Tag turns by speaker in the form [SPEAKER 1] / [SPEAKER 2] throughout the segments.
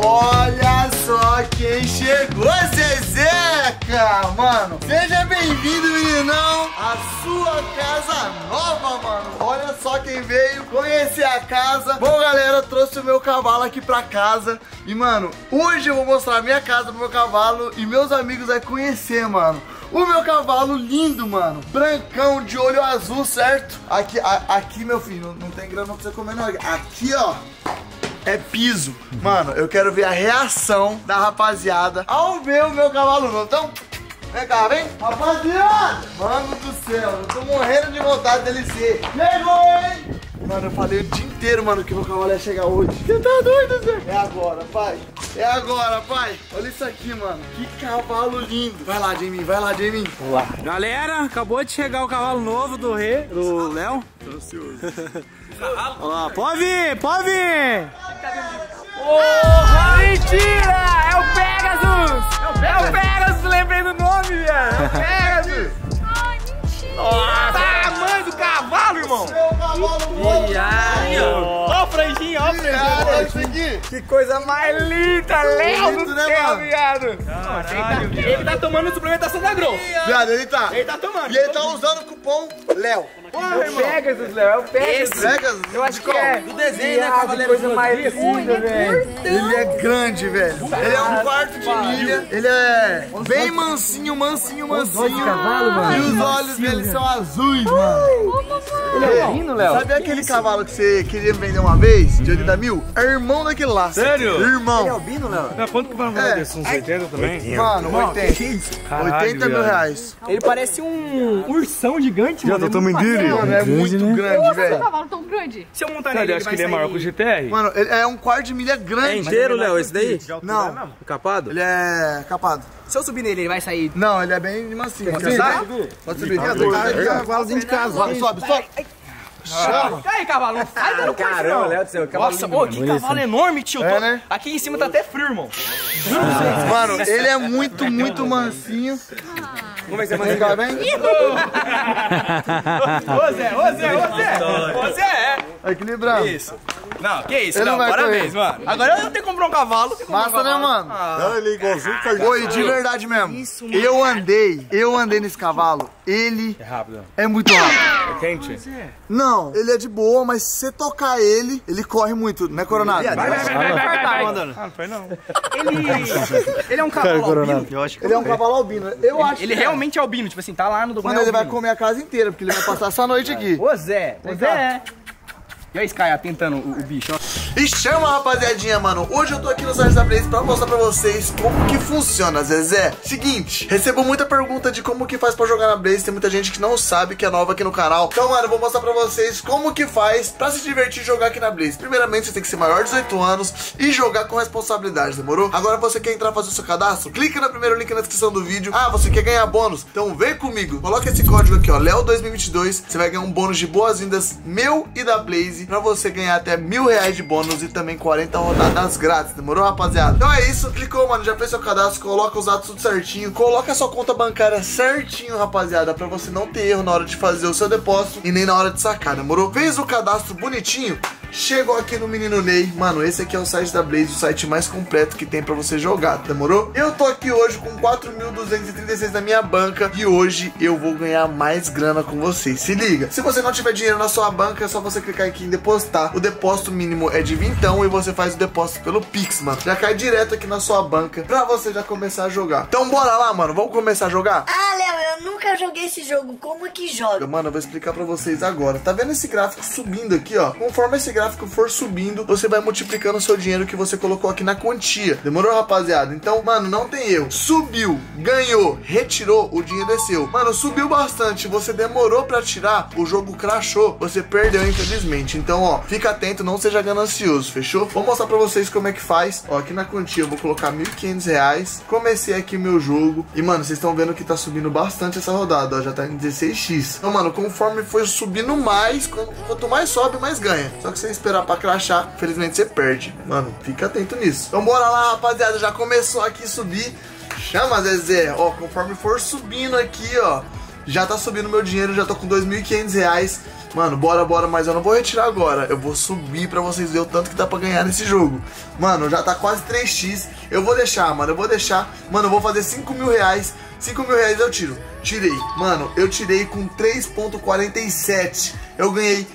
[SPEAKER 1] Olha só quem chegou, Zezeca! Mano, seja bem-vindo, meninão, à sua casa nova, mano. Olha só quem veio conhecer a casa. Bom, galera, eu trouxe o meu cavalo aqui pra casa. E, mano, hoje eu vou mostrar a minha casa pro meu cavalo e meus amigos vão conhecer, mano. O meu cavalo lindo, mano. Brancão, de olho azul, certo? Aqui, meu filho, não tem grama pra você comer, não. Aqui, ó, é piso. Mano, eu quero ver a reação da rapaziada ao ver o meu cavalo novo. Então, vem cá, vem. Rapaziada, mano do céu, eu tô morrendo de vontade dele ser. Chegou, hein? Mano, eu falei o dia inteiro, mano, que meu cavalo ia chegar hoje. Você tá doido, Zé? É agora, pai. É agora, pai. Olha isso aqui, mano. Que cavalo lindo. Vai lá, Jamie. Vai lá, Jamie.
[SPEAKER 2] Vamos lá. Galera, acabou de chegar o cavalo novo do Rê, do Léo. Tô ansioso. Olha lá, pode vir, pode vir. Oh, mentira! É o Pegasus! É o Pegasus, lembrei do nome, velho. É o Pegasus.
[SPEAKER 3] Ai, mentira!
[SPEAKER 2] Nossa, tamanho do cavalo, irmão.
[SPEAKER 1] Meu cavalo novo.
[SPEAKER 2] Ó o franjinho, ó o franjinho.
[SPEAKER 1] Que
[SPEAKER 2] coisa mais linda, Léo
[SPEAKER 1] lindo,
[SPEAKER 2] do
[SPEAKER 1] né,
[SPEAKER 2] céu,
[SPEAKER 1] mano?
[SPEAKER 2] viado. Ele tá tomando suplementação da Grow.
[SPEAKER 1] Viado, ele tá.
[SPEAKER 2] Ele tá tomando.
[SPEAKER 1] E ele tá usando o cupom Léo.
[SPEAKER 2] É o Pegasus, Léo, é o Pegasus.
[SPEAKER 1] Pegasus?
[SPEAKER 2] Eu acho que é
[SPEAKER 4] Do desenho, né, Cavaleiro?
[SPEAKER 2] coisa mais linda, velho.
[SPEAKER 1] Ele é grande, velho. Ele é um quarto de milha. Ele é bem mansinho, mansinho, mansinho. E os olhos dele são azuis, mano.
[SPEAKER 2] Ele é albino, Léo?
[SPEAKER 1] Sabe aquele cavalo que você queria vender uma vez, de 80 mil? É irmão daquele lá.
[SPEAKER 4] Sério?
[SPEAKER 1] Irmão.
[SPEAKER 2] Ele é albino, Léo?
[SPEAKER 4] Quanto que vai valer desse? Uns 80 também?
[SPEAKER 1] Mano, 80. 80 mil reais.
[SPEAKER 2] Ele parece um ursão gigante, mano.
[SPEAKER 4] Já tá tamanho dele?
[SPEAKER 1] Mano, é muito grande,
[SPEAKER 3] Nossa,
[SPEAKER 1] velho.
[SPEAKER 3] esse cavalo tão grande.
[SPEAKER 2] Se eu montar
[SPEAKER 4] Cara,
[SPEAKER 2] nele,
[SPEAKER 4] eu acho que ele é maior que o GTR.
[SPEAKER 1] Mano, ele é um quarto de milha grande.
[SPEAKER 5] É inteiro, Léo, esse daí?
[SPEAKER 1] Não,
[SPEAKER 5] Capado?
[SPEAKER 1] ele é capado.
[SPEAKER 2] Se eu subir nele, ele vai sair.
[SPEAKER 1] Não, ele é bem mansinho. Pode subir? Pode subir.
[SPEAKER 4] Cavalozinho de casa.
[SPEAKER 1] Sobe, sobe, sobe.
[SPEAKER 2] E aí, cavalo, não sai dando coisa,
[SPEAKER 5] Caramba,
[SPEAKER 2] não.
[SPEAKER 5] Léo do céu,
[SPEAKER 2] Nossa, ô, que cavalo enorme, tio.
[SPEAKER 1] É, né?
[SPEAKER 2] Aqui em cima tá até frio, irmão.
[SPEAKER 1] Mano, ele é muito, muito mansinho.
[SPEAKER 5] Vamos ver se é
[SPEAKER 1] Vem cá, vem.
[SPEAKER 2] Ô, Zé. É.
[SPEAKER 1] Equilibrando.
[SPEAKER 2] Isso. Não, que isso,
[SPEAKER 1] Ele
[SPEAKER 2] não,
[SPEAKER 1] não vai
[SPEAKER 2] parabéns,
[SPEAKER 1] correr.
[SPEAKER 2] mano. Agora eu tenho que comprar um cavalo.
[SPEAKER 1] Massa, né, mano?
[SPEAKER 4] Ele é igualzinho o
[SPEAKER 1] Oi, de verdade mesmo. Eu andei nesse cavalo. Ele
[SPEAKER 4] É rápido.
[SPEAKER 1] é muito rápido.
[SPEAKER 4] É quente?
[SPEAKER 1] Não, ele é de boa, mas se você tocar ele corre muito, né, Coronado?
[SPEAKER 2] Vai, mandando.
[SPEAKER 4] Ah, não foi não.
[SPEAKER 2] Ele é um cavalo albino. Eu acho que
[SPEAKER 1] Ele é um cavalo albino. Eu acho
[SPEAKER 2] ele
[SPEAKER 1] que é.
[SPEAKER 2] realmente é albino, tipo assim, tá lá no documento.
[SPEAKER 1] Mano, ele vai comer a casa inteira, porque ele vai passar essa noite aqui.
[SPEAKER 2] Ô, Zé. E aí, Sky, tentando o bicho, ó.
[SPEAKER 1] E chama, rapaziadinha, mano. Hoje eu tô aqui no site da Blaze pra mostrar pra vocês como que funciona, Zezé. Seguinte, recebo muita pergunta de como que faz pra jogar na Blaze. Tem muita gente que não sabe, que é nova aqui no canal. Então, mano, eu vou mostrar pra vocês como que faz pra se divertir e jogar aqui na Blaze. Primeiramente, você tem que ser maior de 18 anos e jogar com responsabilidade, demorou? Agora, você quer entrar e fazer o seu cadastro? Clica no primeiro link na descrição do vídeo. Ah, você quer ganhar bônus? Então vem comigo. Coloca esse código aqui, ó, Léo2022. Você vai ganhar um bônus de boas-vindas meu e da Blaze pra você ganhar até R$1.000 de bônus e também 40 rodadas grátis, demorou, rapaziada? Então é isso, clicou, mano, já fez seu cadastro, coloca os dados tudo certinho, coloca a sua conta bancária certinho, rapaziada, pra você não ter erro na hora de fazer o seu depósito e nem na hora de sacar, demorou? Fez o cadastro bonitinho? Chegou aqui no Menino Ney. Mano, esse aqui é o site da Blaze, o site mais completo que tem pra você jogar, demorou? Eu tô aqui hoje com 4.236 na minha banca e hoje eu vou ganhar mais grana com vocês. Se liga, se você não tiver dinheiro na sua banca, é só você clicar aqui em depositar. O depósito mínimo é de vintão e você faz o depósito pelo Pix, mano. Já cai direto aqui na sua banca pra você já começar a jogar. Então bora lá, mano, vamos começar a jogar?
[SPEAKER 6] Ah, Léo, eu nunca joguei esse jogo. Como que joga?
[SPEAKER 1] Mano, eu vou explicar pra vocês agora. Tá vendo esse gráfico subindo aqui, ó? Conforme esse gráfico for subindo, você vai multiplicando o seu dinheiro que você colocou aqui na quantia. Demorou, rapaziada? Então, mano, não tem erro. Subiu, ganhou, retirou, o dinheiro é seu. Mano, subiu bastante, você demorou pra tirar, o jogo crashou, você perdeu, infelizmente. Então, ó, fica atento, não seja ganancioso, fechou? Vou mostrar pra vocês como é que faz. Ó, aqui na quantia eu vou colocar R$1.500. Comecei aqui o meu jogo. E, mano, vocês estão vendo que tá subindo bastante essa rodada, ó, já tá em 16x. Então, mano, conforme for subindo mais, quanto mais sobe, mais ganha. Só que você esperar pra crashar, infelizmente você perde. Mano, fica atento nisso. Então bora lá, rapaziada, já começou aqui a subir. Chama, Zezé. Ó, conforme for subindo aqui, ó, já tá subindo meu dinheiro, já tô com R$2.500. Mano, bora, mas eu não vou retirar agora. Eu vou subir pra vocês verem o tanto que dá pra ganhar nesse jogo. Mano, já tá quase 3x. Eu vou deixar, mano, Mano, eu vou fazer 5 mil reais. 5 mil reais eu tiro. Tirei. Mano, eu tirei com 3,47. Eu ganhei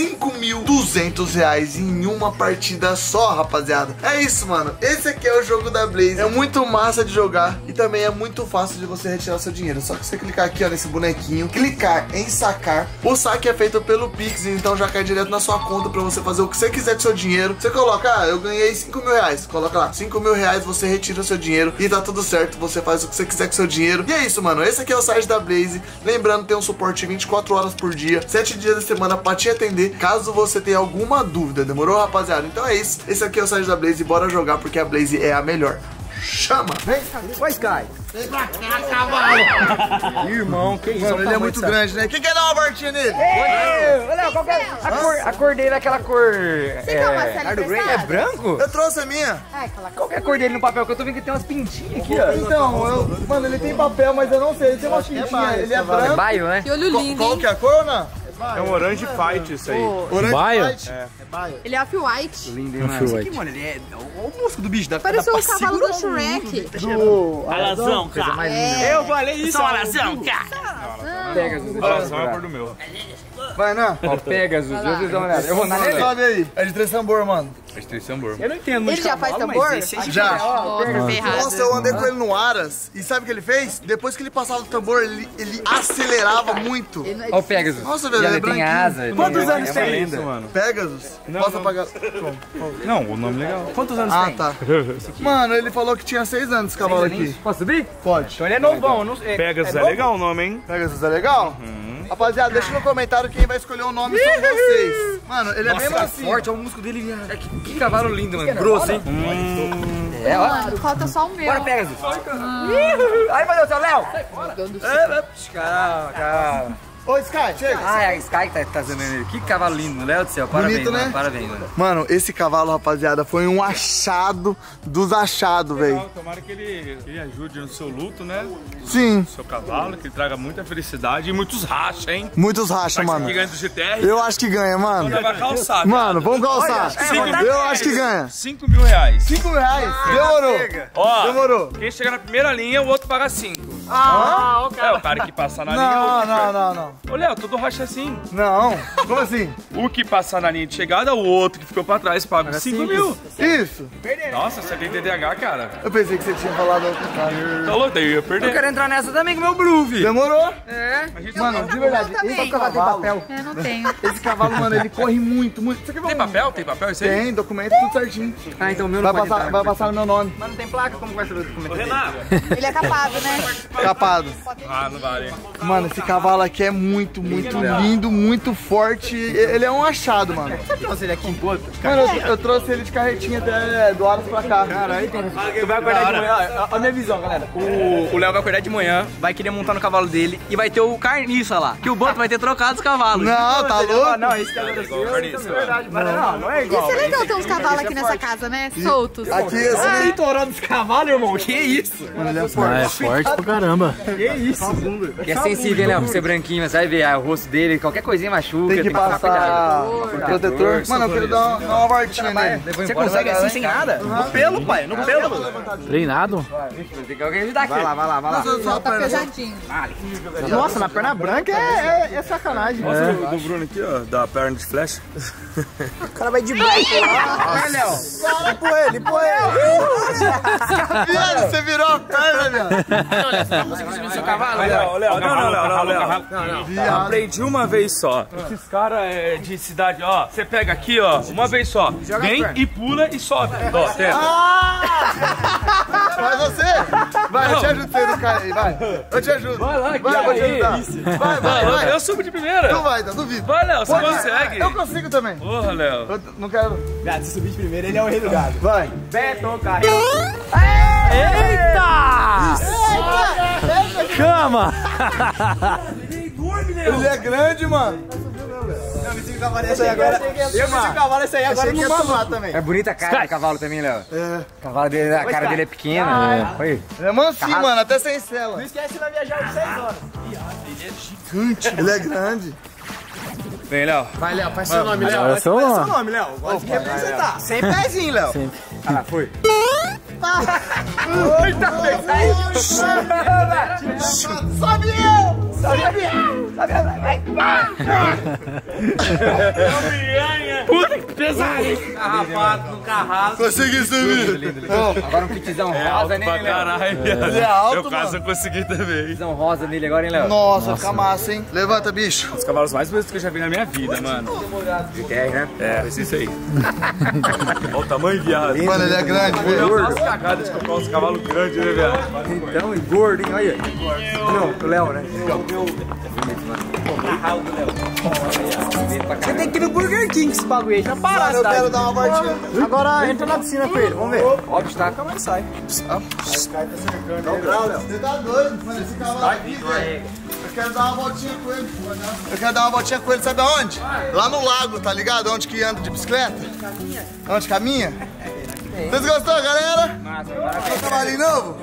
[SPEAKER 1] 5.200 reais em uma partida só, rapaziada. É isso, mano. Esse aqui é o jogo da Blaze. É muito massa de jogar e também é muito fácil de você retirar o seu dinheiro. Só que você clicar aqui, ó, nesse bonequinho, clicar em sacar. O saque é feito pelo Pix, então já cai direto na sua conta pra você fazer o que você quiser com seu dinheiro. Você coloca, eu ganhei 5 mil reais. Coloca lá, 5 mil reais, você retira o seu dinheiro e tá tudo certo. Você faz o que você quiser com seu dinheiro. E é isso, mano. Esse aqui é o site da Blaze. Lembrando, tem um suporte 24 horas por dia, 7 dias da semana pra te atender, caso você tenha alguma dúvida. Demorou, rapaziada? Então é isso. Esse aqui é o site da Blaze. Bora jogar, porque a Blaze é a melhor. Chama!
[SPEAKER 2] Vem, Sky. Vem pra cá, cavalo. Irmão, que isso?
[SPEAKER 1] Mano, ele é muito grande, né? Quem quer dar uma voltinha nele?
[SPEAKER 2] Léo, qual que é a cor dele é aquela cor...
[SPEAKER 3] Você quer uma cena emprestada?
[SPEAKER 2] É branco?
[SPEAKER 1] Eu trouxe a minha.
[SPEAKER 2] Qual que é a cor dele no papel? Que eu tô vendo que tem umas pintinhas aqui, ó.
[SPEAKER 1] Então, mano, ele tem papel, mas eu não sei. Ele tem uma pintinha. Ele é branco.
[SPEAKER 2] É baio, né?
[SPEAKER 3] Que olho lindo,
[SPEAKER 1] Qual que é a cor, não?
[SPEAKER 4] É um orange fight isso aí.
[SPEAKER 1] Orange
[SPEAKER 2] Baio?
[SPEAKER 1] Fight?
[SPEAKER 4] É.
[SPEAKER 3] Ele é off-white.
[SPEAKER 2] Lindo, hein, mano? Isso aqui, mano, ele é... Olha o músculo do bicho.
[SPEAKER 3] Parece o cavalo do Shrek.
[SPEAKER 2] Alazão, cara. Mais linda.
[SPEAKER 3] É.
[SPEAKER 2] Eu falei isso. Só alazão, cara. Pegasus.
[SPEAKER 4] Alazão é a cor do meu.
[SPEAKER 1] Vai, não?
[SPEAKER 2] Ó, Pegasus. Deixa eu dar uma olhada. Eu vou na nele.
[SPEAKER 1] Sobe aí. É de 3 tambor, mano.
[SPEAKER 4] É de 3 tambor.
[SPEAKER 2] Eu não entendo muito
[SPEAKER 3] Ele já faz tambor?
[SPEAKER 1] Já.
[SPEAKER 3] Nossa, ferrado.
[SPEAKER 1] Nossa, eu andei com ele no Aras. E sabe o que ele fez? Depois que ele passava o tambor, ele acelerava muito.
[SPEAKER 2] Ó o Pegasus.
[SPEAKER 1] Nossa, velho,
[SPEAKER 2] E
[SPEAKER 1] ele é
[SPEAKER 2] ele tem
[SPEAKER 1] branquinho.
[SPEAKER 2] asa.
[SPEAKER 1] Quantos anos
[SPEAKER 2] é uma
[SPEAKER 1] tem?
[SPEAKER 2] lenda.
[SPEAKER 4] Mano.
[SPEAKER 1] Pegasus? Posso apagar?
[SPEAKER 4] Não, o nome legal.
[SPEAKER 2] Quantos anos
[SPEAKER 1] Ah,
[SPEAKER 2] tem?
[SPEAKER 1] tá. Mano, ele falou que tinha 6 anos esse cavalo aqui.
[SPEAKER 2] Posso subir?
[SPEAKER 1] Pode.
[SPEAKER 2] Então ele é novão. Não sei.
[SPEAKER 4] Pegasus é legal o nome, hein?
[SPEAKER 1] Pegasus é legal? Rapaziada, deixa no comentário quem vai escolher o nome são vocês. Mano, ele é bem
[SPEAKER 2] Nossa,
[SPEAKER 1] mansinho.
[SPEAKER 2] forte, olha o músculo dele. Que cavalo lindo, mano. Grosso, hein? É, ó.
[SPEAKER 3] Mano, falta só o meu.
[SPEAKER 2] Bora, Pegasus. Ai, meu Deus do céu, Léo. Calma.
[SPEAKER 1] Ô, Sky, chega.
[SPEAKER 2] Ah, é a Sky que tá fazendo ele. Que cavalo lindo, Léo do céu. Parabéns,
[SPEAKER 1] Bonito, né?
[SPEAKER 2] mano. Parabéns, mano.
[SPEAKER 1] Mano, esse cavalo, rapaziada, foi um achado dos achados, velho.
[SPEAKER 4] Tomara que ele ajude no seu luto, né?
[SPEAKER 1] Sim.
[SPEAKER 4] No seu cavalo, que ele traga muita felicidade e muitos rachas, hein?
[SPEAKER 1] Muitos racha, mano.
[SPEAKER 4] Que ganha do GTR.
[SPEAKER 1] Eu acho que ganha, mano.
[SPEAKER 4] Então vai calçar.
[SPEAKER 1] Mano, vamos calçar. Eu acho que ganha.
[SPEAKER 4] 5 mil reais.
[SPEAKER 1] 5 mil reais. Demorou.
[SPEAKER 4] Ó,
[SPEAKER 1] Demorou.
[SPEAKER 4] quem chegar na primeira linha, o outro paga 5.
[SPEAKER 1] Ah,
[SPEAKER 4] É, o cara que passar na linha.
[SPEAKER 1] não.
[SPEAKER 4] Ô, Léo, todo racha assim.
[SPEAKER 1] Não. Como assim?
[SPEAKER 4] O que passar na linha de chegada, o outro que ficou pra trás paga 5 mil.
[SPEAKER 1] Isso.
[SPEAKER 4] Nossa, você tem DDH, cara.
[SPEAKER 1] Eu pensei que você tinha falado outro cara.
[SPEAKER 4] Tá louco, daí eu ia
[SPEAKER 2] Eu
[SPEAKER 4] perder.
[SPEAKER 2] quero entrar nessa também com o meu Groove.
[SPEAKER 1] Demorou?
[SPEAKER 2] É.
[SPEAKER 1] Mano, de verdade,
[SPEAKER 3] também.
[SPEAKER 1] esse cavalo,
[SPEAKER 2] papel.
[SPEAKER 3] Eu não tenho.
[SPEAKER 1] esse cavalo, mano, ele corre muito. Você quer ver
[SPEAKER 4] Tem
[SPEAKER 1] um-
[SPEAKER 4] papel? Tem papel isso aí?
[SPEAKER 1] Tem, documento, tudo certinho.
[SPEAKER 2] Ah, então o meu não
[SPEAKER 1] Vai
[SPEAKER 2] pode
[SPEAKER 1] passar,
[SPEAKER 2] entrar.
[SPEAKER 1] vai passar no meu nome.
[SPEAKER 2] Mas não tem placa, como vai ser o documento dele?
[SPEAKER 4] Renato.
[SPEAKER 3] Ele é capado, né?
[SPEAKER 1] Capado.
[SPEAKER 4] Ah, não vale.
[SPEAKER 1] Mano, esse cavalo aqui é muito lindo, muito forte. Ele é um achado, mano.
[SPEAKER 2] Você trouxe ele aqui em Boto?
[SPEAKER 1] Mano, eu trouxe ele de carretinha até do Aras pra cá.
[SPEAKER 2] Tu vai acordar de manhã, olha a minha visão, galera. O Léo vai acordar de manhã, vai querer montar no cavalo dele e vai ter o carniça lá. Que o Boto vai ter trocado os cavalos.
[SPEAKER 1] Não, tá louco?
[SPEAKER 2] Não, esse cavalo é seu, isso é verdade. Não é
[SPEAKER 3] Ia
[SPEAKER 2] igual.
[SPEAKER 3] ser legal ter uns cavalos aqui nessa casa, né? Soltos.
[SPEAKER 1] Aqui,
[SPEAKER 2] Ah,
[SPEAKER 1] assim.
[SPEAKER 2] ele torando os cavalos, irmão. Que isso?
[SPEAKER 1] Mano, ele é forte.
[SPEAKER 7] É forte pra caramba.
[SPEAKER 2] Que isso? Que é sensível, né? Por ser branquinho, mas você vai ver o rosto dele, qualquer coisinha machuca.
[SPEAKER 1] Tem que
[SPEAKER 2] ficar
[SPEAKER 1] passar
[SPEAKER 2] cuidado.
[SPEAKER 1] protetor. Mano, eu quero dar uma voltinha nele.
[SPEAKER 2] Você consegue assim sem nada? No pelo, pai, no pelo.
[SPEAKER 7] Treinado?
[SPEAKER 2] Tem que alguém ajudar aqui. Vai lá.
[SPEAKER 3] Não, tá pesadinho.
[SPEAKER 1] Nossa, na perna branca é sacanagem.
[SPEAKER 4] Mostra o do Bruno aqui, ó, da perna de flecha.
[SPEAKER 2] O cara vai de branco. Vai, Léo.
[SPEAKER 1] Empurra ele. Viado, você virou a perna, viado.
[SPEAKER 2] Seu cavalo,
[SPEAKER 4] Léo, não. Aprendi uma vez só. Esses caras de cidade, ó, você pega aqui, ó, uma vez só. Vem e pula e sobe. Ó, tenta.
[SPEAKER 1] Vai você. Vai, eu te ajudo você no cara aí, vai. Eu te ajudo.
[SPEAKER 4] Vai lá,
[SPEAKER 1] Vai, eu vou te ajudar. Vai.
[SPEAKER 4] Eu subo de primeira.
[SPEAKER 1] Tu vai, então duvido.
[SPEAKER 4] Vai, Léo, você
[SPEAKER 1] Pode.
[SPEAKER 4] consegue.
[SPEAKER 1] Eu consigo também.
[SPEAKER 4] Porra, Léo.
[SPEAKER 1] Eu não quero.
[SPEAKER 2] Gado, se subir de primeiro, ele é o rei do gado.
[SPEAKER 1] Vai.
[SPEAKER 2] Beto, carreira.
[SPEAKER 7] Chama!
[SPEAKER 1] Ele é grande, mano.
[SPEAKER 2] Esse aí agora. Eu fiz o cavalo, esse aí agora não mamar também. É bonita a cara do cavalo também, Léo.
[SPEAKER 1] É.
[SPEAKER 2] O cavalo dele, a cara dele é pequena. Oi.
[SPEAKER 1] Ele é mansinho, mano, até sem cela.
[SPEAKER 2] Não esquece que vai viajar de 6 horas.
[SPEAKER 1] Ele é grande.
[SPEAKER 4] Vem, Léo.
[SPEAKER 2] Vai, Léo, faz seu nome, Léo.
[SPEAKER 7] Agora é seu
[SPEAKER 2] Faz seu
[SPEAKER 7] nome.
[SPEAKER 2] nome, Léo. Gosta de representar. Sem pezinho, Léo.
[SPEAKER 7] Sempre.
[SPEAKER 2] Ah, foi. Sobe eu!
[SPEAKER 4] Puta que pesado, hein?
[SPEAKER 2] Carrapado no carrasco.
[SPEAKER 1] Consegui subir.
[SPEAKER 2] Agora um kitzão rosa nele,
[SPEAKER 4] Pra
[SPEAKER 2] Léo.
[SPEAKER 4] caralho,
[SPEAKER 1] Ele é alto,
[SPEAKER 4] eu quase
[SPEAKER 1] mano.
[SPEAKER 4] consegui também.
[SPEAKER 2] Kitzão rosa nele agora, hein, Léo?
[SPEAKER 1] Nossa, fica massa, hein? Levanta, bicho.
[SPEAKER 4] Os cavalos mais bonitos que eu já vi na minha vida, mano.
[SPEAKER 2] De terra, né?
[SPEAKER 4] É, isso aí. Olha o tamanho, viado.
[SPEAKER 1] Mano, ele é grande, velho.
[SPEAKER 4] Nossa cagada de comprar uns cavalos grandes, né, viado?
[SPEAKER 2] Então, e gordo, hein? Olha. Não, o Léo, né? Você tem que ir no Burger King esse bagulho aí, já para.
[SPEAKER 1] Mano, eu quero dar uma voltinha.
[SPEAKER 2] Agora entra na piscina com ele, vamos ver. Obstáculo, mas sai.
[SPEAKER 1] Você tá doido, mano. Esse cavalo aqui, velho. Eu quero dar uma voltinha com ele. Eu quero dar uma voltinha com ele, sabe aonde? Lá no lago, tá ligado? Onde que anda de bicicleta? Onde caminha? Vocês gostaram, galera?
[SPEAKER 2] Massa,
[SPEAKER 1] Tem um cavalinho novo?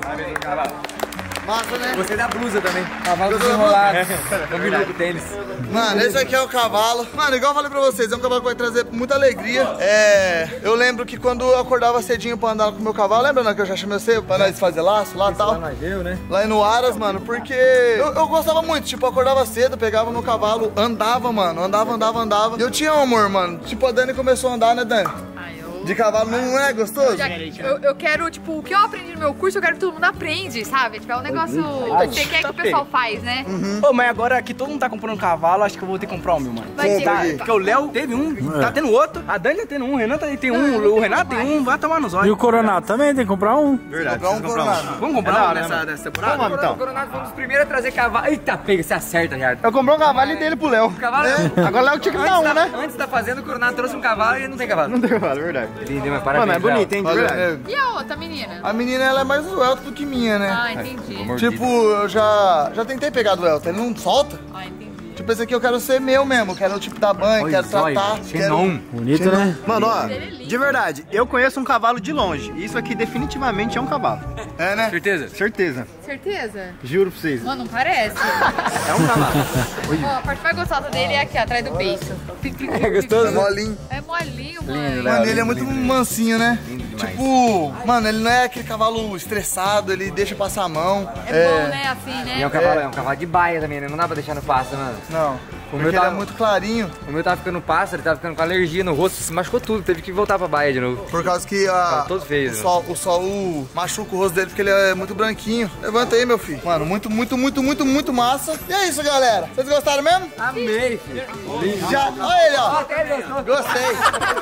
[SPEAKER 1] Massa, né?
[SPEAKER 2] gostei da blusa também. Cavalo desenrolado. Combina com o tênis.
[SPEAKER 1] Mano, esse aqui é o cavalo. Mano, igual eu falei pra vocês, é um cavalo que vai trazer muita alegria. Eu lembro que quando eu acordava cedinho pra andar com o meu cavalo, lembra, né, que eu já chamei você pra nós fazer laço lá e tal?
[SPEAKER 2] Lá no né?
[SPEAKER 1] Lá no Aras, mano, porque eu gostava muito, tipo, eu acordava cedo, pegava meu cavalo, andava, mano, andava. E eu tinha um amor, mano, tipo, a Dani começou a andar, né, Dani? De cavalo não é gostoso?
[SPEAKER 3] Eu quero, tipo, o que eu aprendi no meu curso, eu quero que todo mundo aprende, sabe? Tipo, é um negócio que você quer que o pessoal faz, né?
[SPEAKER 2] Ô, mas agora que todo mundo tá comprando um cavalo, acho que eu vou ter que comprar o meu, mano.
[SPEAKER 3] Vai ter.
[SPEAKER 1] Compra aí.
[SPEAKER 2] Porque o Léo teve um, tá tendo outro, a Dani tá tendo um, o Renan tem um, o Renato tem um, vai tomar nos
[SPEAKER 7] E
[SPEAKER 2] olhos.
[SPEAKER 7] o Coronado também tem que comprar um.
[SPEAKER 1] Comprar um coronado.
[SPEAKER 2] Vamos comprar nessa temporada?
[SPEAKER 8] Vamos, então. O Coronado foi um dos primeiros a trazer cavalo. Eita, pega, você acerta, já.
[SPEAKER 2] Eu comprei um cavalo e dele pro Léo.
[SPEAKER 8] Cavalo.
[SPEAKER 2] Agora o Léo tinha que dar um, né?
[SPEAKER 8] Antes tá fazendo, o Coronado trouxe um cavalo e ele não tem cavalo.
[SPEAKER 2] Não tem cavalo, é verdade.
[SPEAKER 8] Lindo, mas parabéns.
[SPEAKER 2] Mano, é bonito, hein? De
[SPEAKER 1] Valeu,
[SPEAKER 2] verdade.
[SPEAKER 1] nego.
[SPEAKER 3] E a outra menina?
[SPEAKER 1] A menina, ela é mais do Elton do que minha, né?
[SPEAKER 3] Ah, entendi.
[SPEAKER 1] Tipo, eu já tentei pegar do Elton, ele não solta.
[SPEAKER 3] Ah, entendi.
[SPEAKER 1] Tipo, esse aqui eu quero ser meu mesmo, quero, tipo, dar banho, quero tratar. Quero...
[SPEAKER 7] Bonito, né?
[SPEAKER 2] Mano, ó,
[SPEAKER 3] Ele é lindo.
[SPEAKER 2] de verdade, eu conheço um cavalo de longe. Isso aqui definitivamente é um cavalo.
[SPEAKER 1] É, né?
[SPEAKER 8] Certeza?
[SPEAKER 2] Certeza.
[SPEAKER 3] Certeza?
[SPEAKER 2] Juro pra vocês.
[SPEAKER 3] Mano, não parece.
[SPEAKER 2] É um cavalo.
[SPEAKER 3] Ó, a parte mais gostosa dele é aqui, ó, atrás do beiço.
[SPEAKER 2] É gostoso?
[SPEAKER 1] É molinho.
[SPEAKER 3] É molinho, mano.
[SPEAKER 1] Mano, ele é muito mansinho, né? Tipo, mano, ele não é aquele cavalo estressado, ele deixa passar a mão.
[SPEAKER 3] É bom, né? Assim, né?
[SPEAKER 8] E é um cavalo de baia também, né? Não dá pra deixar no pasto, mano.
[SPEAKER 1] Não, porque
[SPEAKER 8] meu
[SPEAKER 1] ele
[SPEAKER 8] tá-
[SPEAKER 1] é muito clarinho.
[SPEAKER 8] O meu tava ficando pasto, ele tava ficando com alergia no rosto, se machucou tudo, teve que voltar pra baia de novo.
[SPEAKER 1] Por causa que
[SPEAKER 8] Tá todo feio,
[SPEAKER 1] o sol machuca o rosto dele porque ele é muito branquinho. Levanta aí, meu filho. Mano, muito massa. E é isso, galera. Vocês gostaram mesmo?
[SPEAKER 8] Amei, filho.
[SPEAKER 1] Já. Olha ele, ó. Gostei.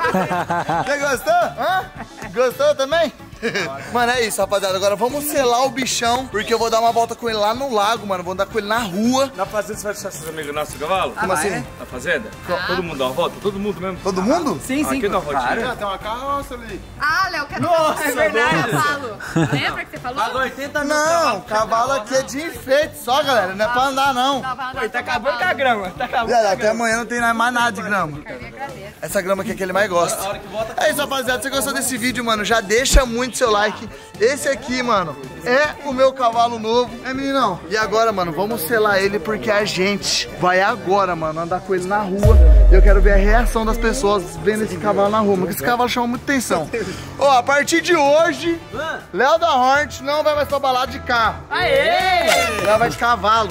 [SPEAKER 1] Você gostou? Hã? Gostou também? Mano, é isso, rapaziada. Agora vamos selar o bichão, porque eu vou dar uma volta com ele lá no lago, mano. Vou andar com ele na rua.
[SPEAKER 4] Na fazenda você vai deixar seus amigos nossos cavalo?
[SPEAKER 1] Como assim?
[SPEAKER 4] Na fazenda? Todo mundo dá uma volta? Todo mundo mesmo?
[SPEAKER 1] Todo mundo?
[SPEAKER 8] Sim, sim.
[SPEAKER 4] Aqui dá uma voltinha.
[SPEAKER 1] Tem uma carroça ali.
[SPEAKER 3] Ah, Léo, quero é verdade. Cavalo. Lembra que você falou?
[SPEAKER 2] 80 mil.
[SPEAKER 1] Não, cavalo aqui é de enfeite só, galera. Não é pra andar, não.
[SPEAKER 2] Tá acabando com a grama. Tá acabando.
[SPEAKER 1] Galera, até amanhã não tem mais nada de grama.
[SPEAKER 3] Carlinhos agradece.
[SPEAKER 1] Essa grama aqui é que ele mais gosta. É isso, rapaziada. Se você gostou desse vídeo, mano, já deixa muito seu like. Esse aqui, mano, é o meu cavalo novo. É, meninão? E agora, mano, vamos selar ele porque a gente vai agora, mano, andar com ele na rua. E eu quero ver a reação das pessoas vendo esse cavalo na rua, porque esse cavalo chama muita atenção. Ó, a partir de hoje, Léo da Hornet não vai mais pra balada de carro.
[SPEAKER 2] Aê!
[SPEAKER 1] Léo vai de cavalo.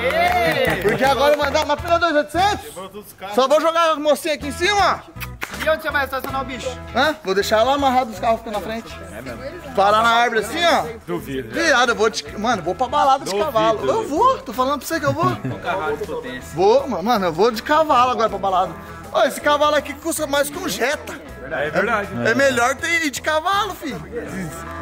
[SPEAKER 2] Aê!
[SPEAKER 1] Porque agora mandar uma fila 2.800? Só vou jogar a mocinha aqui em cima.
[SPEAKER 2] E onde você vai estacionar o bicho?
[SPEAKER 1] Hã? Vou deixar ela amarrado os carros ficando na frente. É mesmo? Parar na árvore assim, ó.
[SPEAKER 4] Duvido.
[SPEAKER 1] Viado, eu vou de... Mano, vou pra balada de cavalo. Eu vou, tô falando pra você que eu vou. Vou, mano, eu vou de cavalo agora pra balada. Ó, esse cavalo aqui custa mais que um Jetta.
[SPEAKER 4] É verdade.
[SPEAKER 1] É melhor ter ir de cavalo, filho.